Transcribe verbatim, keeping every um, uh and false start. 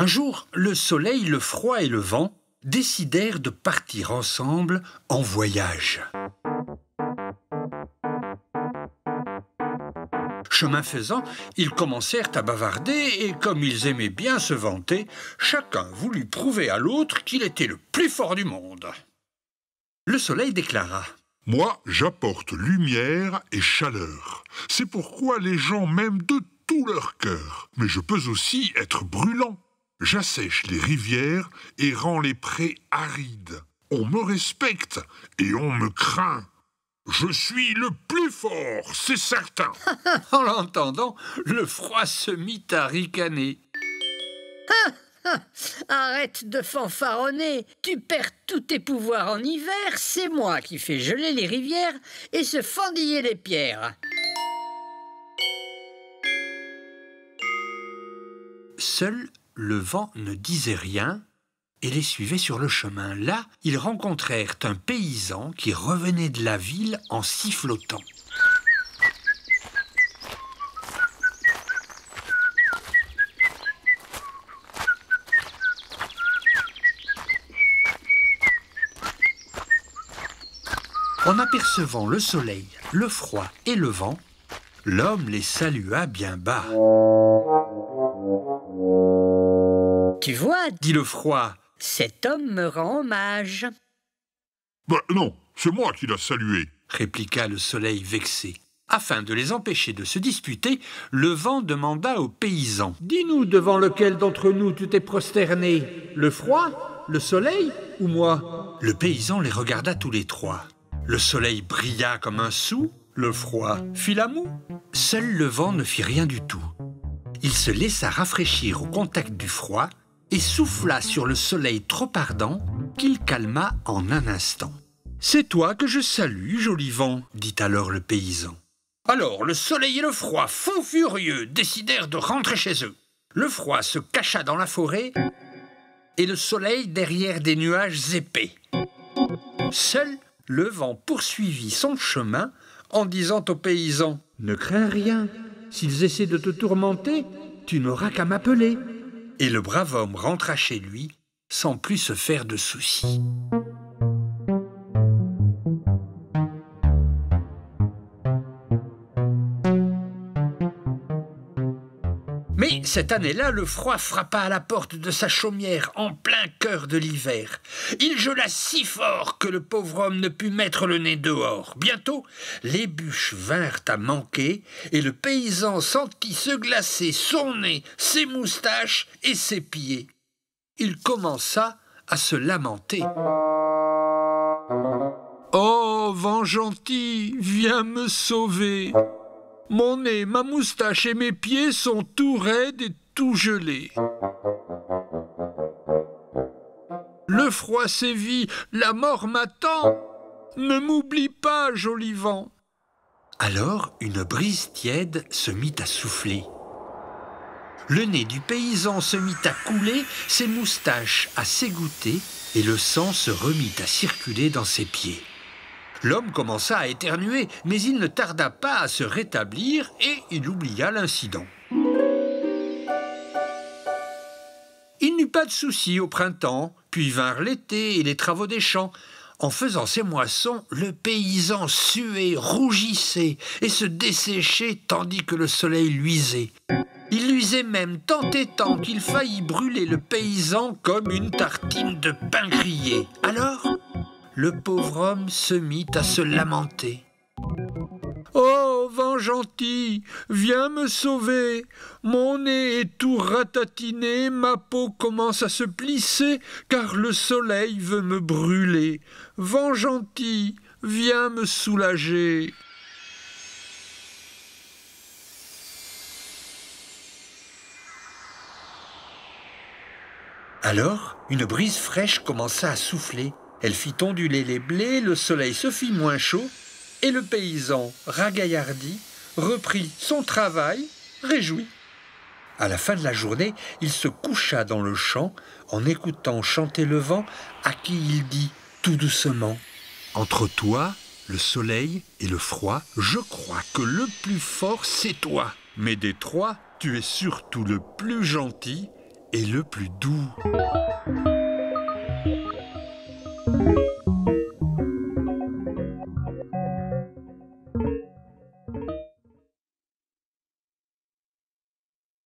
Un jour, le soleil, le froid et le vent décidèrent de partir ensemble en voyage. Chemin faisant, ils commencèrent à bavarder et comme ils aimaient bien se vanter, chacun voulut prouver à l'autre qu'il était le plus fort du monde. Le soleil déclara: « Moi, j'apporte lumière et chaleur. C'est pourquoi les gens m'aiment de tout leur cœur. Mais je peux aussi être brûlant. J'assèche les rivières et rends les prés arides. On me respecte et on me craint. Je suis le plus fort, c'est certain. » En l'entendant, le froid se mit à ricaner. Arrête de fanfaronner. Tu perds tous tes pouvoirs en hiver. C'est moi qui fais geler les rivières et se fendiller les pierres. Seul le vent ne disait rien et les suivait sur le chemin. Là, ils rencontrèrent un paysan qui revenait de la ville en sifflotant. En apercevant le soleil, le froid et le vent, l'homme les salua bien bas. « Tu vois, dit le froid, cet homme me rend hommage. »« Ben non, c'est moi qui l'a salué, » répliqua le soleil vexé. Afin de les empêcher de se disputer, le vent demanda au paysan: « Dis-nous devant lequel d'entre nous tu t'es prosterné, le froid, le soleil ou moi ?» Le paysan les regarda tous les trois. Le soleil brilla comme un sou, le froid fit la moue. Seul le vent ne fit rien du tout. Il se laissa rafraîchir au contact du froid et souffla sur le soleil trop ardent qu'il calma en un instant. « C'est toi que je salue, joli vent, » dit alors le paysan. Alors le soleil et le froid, fous furieux, décidèrent de rentrer chez eux. Le froid se cacha dans la forêt et le soleil derrière des nuages épais. Seul le vent poursuivit son chemin en disant au paysan: « Ne crains rien, s'ils essaient de te tourmenter, tu n'auras qu'à m'appeler. » Et le brave homme rentra chez lui sans plus se faire de soucis. Mais cette année-là, le froid frappa à la porte de sa chaumière en plein cœur de l'hiver. Il gela si fort que le pauvre homme ne put mettre le nez dehors. Bientôt, les bûches vinrent à manquer et le paysan sentit se glacer son nez, ses moustaches et ses pieds. Il commença à se lamenter. « Oh, vent gentil, viens me sauver !» Mon nez, ma moustache et mes pieds sont tout raides et tout gelés. Le froid sévit, la mort m'attend. Ne m'oublie pas, joli vent. Alors une brise tiède se mit à souffler. Le nez du paysan se mit à couler, ses moustaches à s'égoutter et le sang se remit à circuler dans ses pieds. L'homme commença à éternuer, mais il ne tarda pas à se rétablir et il oublia l'incident. Il n'eut pas de soucis au printemps, puis vinrent l'été et les travaux des champs. En faisant ses moissons, le paysan suait, rougissait et se desséchait tandis que le soleil luisait. Il luisait même tant et tant qu'il faillit brûler le paysan comme une tartine de pain grillé. Alors, le pauvre homme se mit à se lamenter. « Oh, vent gentil, viens me sauver. Mon nez est tout ratatiné, ma peau commence à se plisser, car le soleil veut me brûler. Vent gentil, viens me soulager. » Alors, une brise fraîche commença à souffler. Elle fit onduler les blés, le soleil se fit moins chaud, et le paysan, ragaillardi, reprit son travail, réjoui. À la fin de la journée, il se coucha dans le champ, en écoutant chanter le vent, à qui il dit tout doucement: « Entre toi, le soleil et le froid, je crois que le plus fort, c'est toi. Mais des trois, tu es surtout le plus gentil, est le plus doux.